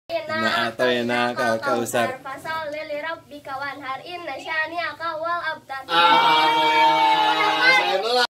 Inna atoina kal kausar. Fasal lili rabbika wanhar inna syani'aka wal abtar.